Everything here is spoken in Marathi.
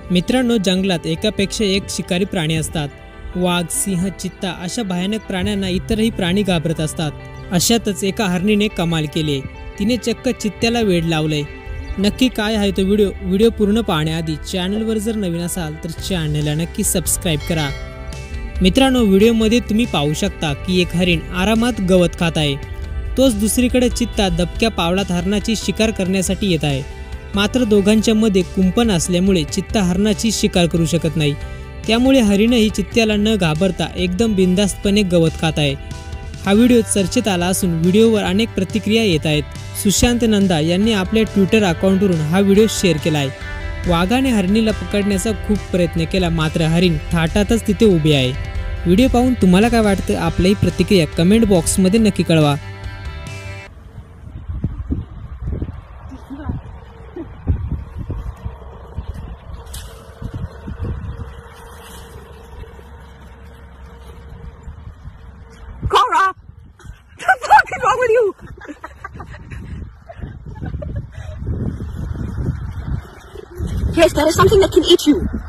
मित्रांनो, जंगलात एकापेक्षा एक शिकारी प्राणी असतात. वाघ, सिंह, चित्ता अशा भयानक प्राण्यांना इतरही प्राणी घाबरत असतात. अशातच एका हरणीने कमाल केली. तिने चक्क चित्त्याला वेड लावलंय. नक्की काय आहे तो व्हिडिओ पूर्ण पाहण्याआधी चॅनलवर जर नवीन असाल तर चॅनलला नक्की सबस्क्राईब करा. मित्रांनो, व्हिडिओमध्ये तुम्ही पाहू शकता की एक हरिण आरामात गवत खात आहे. तोच दुसरीकडे चित्ता दबक्या पावलात हरणाची शिकार करण्यासाठी येत आहे. मात्र दोघांच्या मध्ये कुंपण असल्यामुळे चित्ता हरणाची शिकार करू शकत नाही. त्यामुळे हरिणही चित्त्याला न घाबरता एकदम बिनधास्तपणे गवत खात आहे. हा व्हिडिओ चर्चेत आला असून व्हिडिओवर अनेक प्रतिक्रिया येत आहेत. सुशांत नंदा यांनी आपल्या ट्विटर अकाउंटवरून हा व्हिडिओ शेअर केला आहे. वाघाने हरणीला पकडण्याचा खूप प्रयत्न केला, मात्र हरिण थाटातच तिथे उभे आहे. व्हिडिओ पाहून तुम्हाला काय वाटतं? आपली प्रतिक्रिया कमेंट बॉक्समध्ये नक्की कळवा. Cora! What the fuck is wrong with you? Yes, there is something that can eat you.